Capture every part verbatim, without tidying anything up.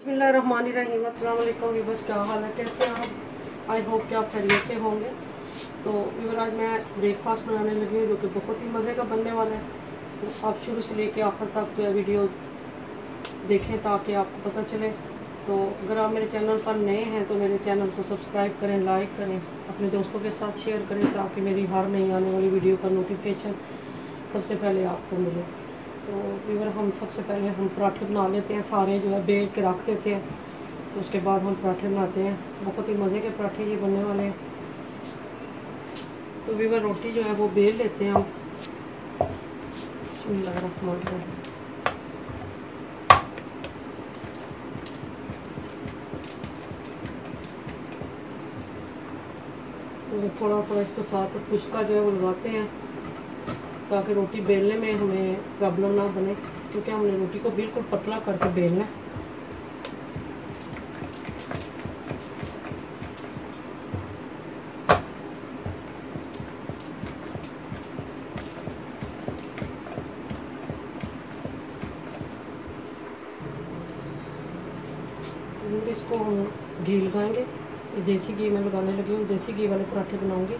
बिस्मिल्लाहिर्रहमानिर्रहीम। अस्सलाम वालेकुम व्यूअर्स, क्या हाल है, कैसे हैं आप? आई होप कि आप खैरियत से होंगे। तो व्यूअर आज मैं ब्रेकफास्ट बनाने लगी हूँ जो कि बहुत ही मज़े का बनने वाला है। तो आप शुरू से लेके आखिर तक जो है वीडियो देखें ताकि आपको पता चले। तो अगर आप मेरे चैनल पर नए हैं तो मेरे चैनल को सब्सक्राइब करें, लाइक करें, अपने दोस्तों के साथ शेयर करें ताकि मेरी हर नई आने वाली वीडियो का नोटिफिकेशन सबसे पहले आपको मिले। तो व्यूअर हम सबसे पहले हम पराठे बना लेते हैं, सारे जो है बेल के रख देते हैं। तो उसके बाद हम पराठे बनाते हैं, बहुत ही मज़े के पराठे ये बनने वाले हैं। तो व्यूअर रोटी जो है वो बेल लेते हैं हम। बिस्मिल्लाहिर्रहमानिर्रहीम। तो थोड़ा थोड़ा इसको साथ खुश्का जो है वो लगाते हैं ताकि रोटी बेलने में हमें प्रॉब्लम ना बने, क्योंकि हमने रोटी को बिल्कुल पतला करके बेलना है। इसको हम घी लगाएंगे, ये देसी घी में लगाने लगी हूँ, देसी घी वाले पराठे बनाऊंगी।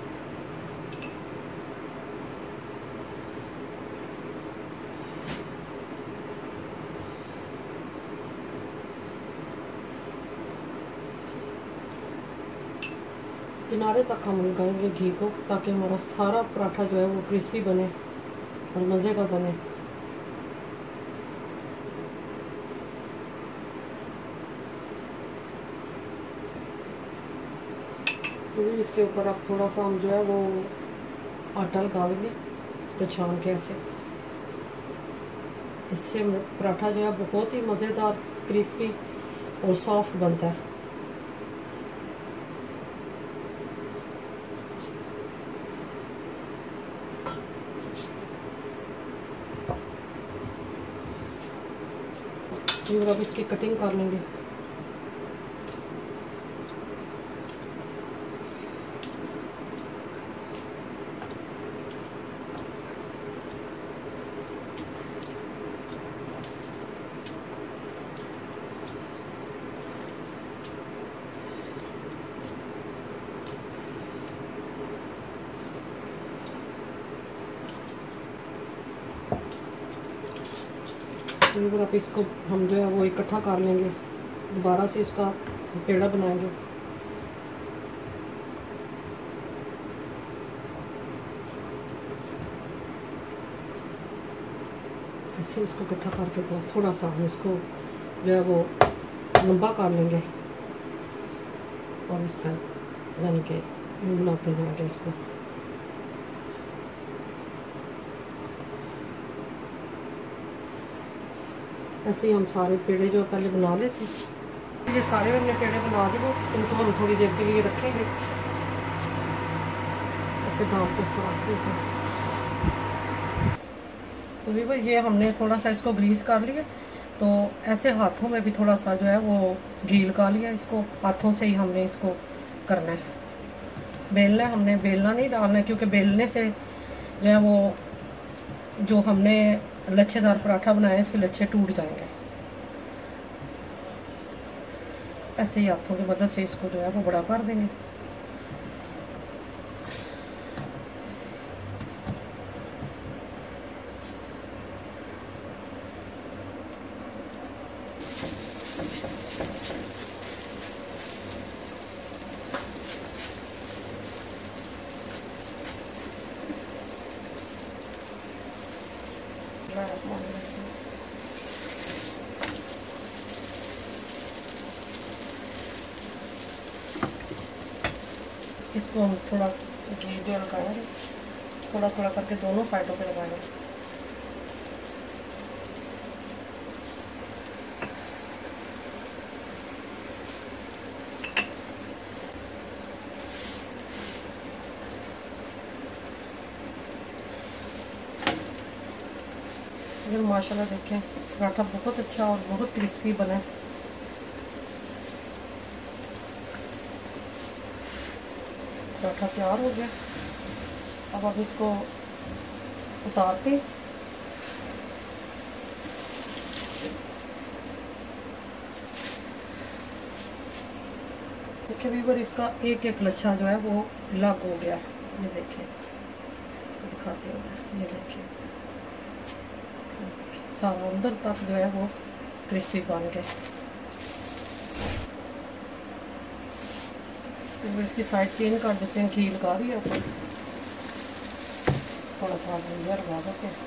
किनारे तक हम लगाएंगे घी को ताकि हमारा सारा पराठा जो है वो क्रिस्पी बने और मज़े का बने। तो इसके ऊपर अब थोड़ा सा हम जो है वो आटा लगा लेंगे, इसको छान के ऐसे। इससे पराठा जो है बहुत ही मज़ेदार, क्रिस्पी और सॉफ्ट बनता है। फिर अब इसकी कटिंग कर लेंगे। फिर अब इसको हम जो है वो इकट्ठा कर लेंगे, दोबारा से इसका पेड़ा बनाएंगे। ऐसे इसको इकट्ठा करके तो थोड़ा सा हम इसको जो है वो लंबा कर लेंगे और इसका यानी कि बनाते जाएंगे इसको। ऐसे ही हम सारे पेड़े जो पहले बना लेते हैं। ये सारे हमने पेड़े बना दिए, इनको हम थोड़ी देर के लिए रखेंगे, ऐसे दाम के इसको रख देते हैं। तो भी भाई ये हमने थोड़ा सा इसको ग्रीस कर लिया, तो ऐसे हाथों में भी थोड़ा सा जो है वो घी लगा लिया। इसको हाथों से ही हमने इसको करना है, बेलना है हमने, बेलना नहीं डालना है, क्योंकि बेलने से जो है वो जो हमने लच्छेदार पराठा बनाया इसके लच्छे टूट जाएंगे। ऐसे ही हाथों की मदद से इसको जो है वो बड़ा कर देंगे। इसको हम थोड़ा घी जो लगाएंगे, थोड़ा थोड़ा करके दोनों साइडों पे लगाएंगे। अगर माशाल्लाह देखें पराठा बहुत अच्छा और बहुत क्रिस्पी बना है। पराठा तैयार हो गया। अब अब इसको उतारते देखिए व्यूअर, इसका एक एक लच्छा जो है वो लग हो गया। ये देखिए, दिखाती हूँ, ये देखिए सारा अंदर तक जो है वो क्रिस्पी बन गया। तो इसकी साइड क्लीन कर देते हैं। घी लगा रही है ऊपर, थोड़ा थोड़ा भुजिया लगा देते हैं।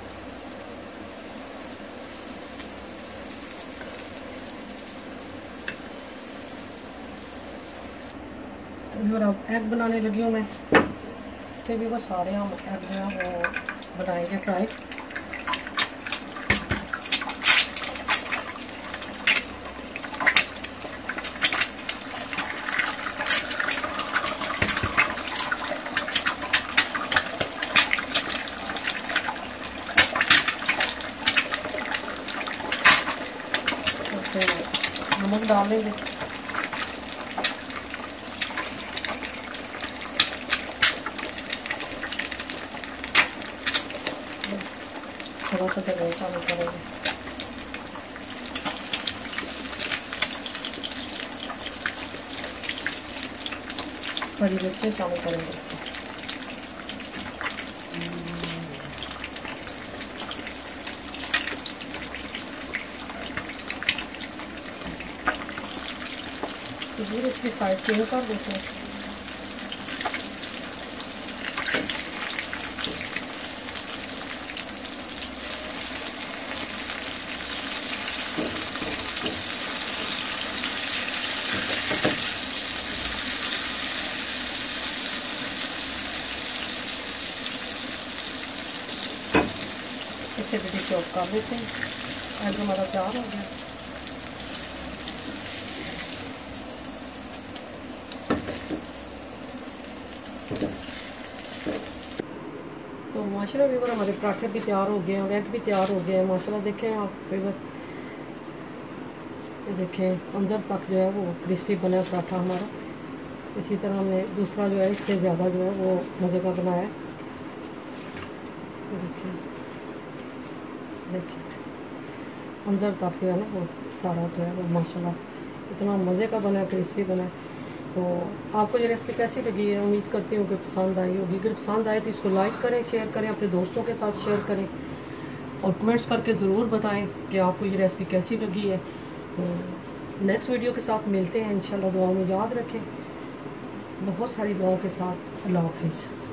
तो अब एग बनाने लगी हूँ मैं। तो भी बस सारे हम एग जो है वो बनाएंगे फ्राई। नमक डाल लेंगे। थोड़ा सा गरम चावल करेंगे। हरी मिर्ची चावल करेंगे। तो फिर इसकी साइड चेंज कर देते हैं। इसे भी चॉप कर देते हैं। एग हमारा तैयार हो गया। तो माशाल्लाह व्यूअर, हमारे पराठे भी तैयार हो गए और एग भी तैयार हो गए हैं माशाल्लाह। देखें आप व्यूअर, ये देखें अंदर तक जो है वो क्रिस्पी बना पराठा हमारा। इसी तरह हमने दूसरा जो है इससे ज़्यादा जो है वो मज़े का बनाया है। तो देखिए देखिए अंदर तक जो है ना वो सारा जो है वो माशाल्लाह इतना मज़े का बना है, क्रिस्पी बना है। तो आपको ये रेसिपी कैसी लगी है? उम्मीद करती हूँ कि पसंद आई होगी। अगर पसंद आए तो इसको लाइक करें, शेयर करें, अपने दोस्तों के साथ शेयर करें और कमेंट्स करके ज़रूर बताएं कि आपको ये रेसिपी कैसी लगी है। तो नेक्स्ट वीडियो के साथ मिलते हैं इंशाल्लाह। दुआ में याद रखें, बहुत सारी दुआओं के साथ। अल्लाह हाफिज़।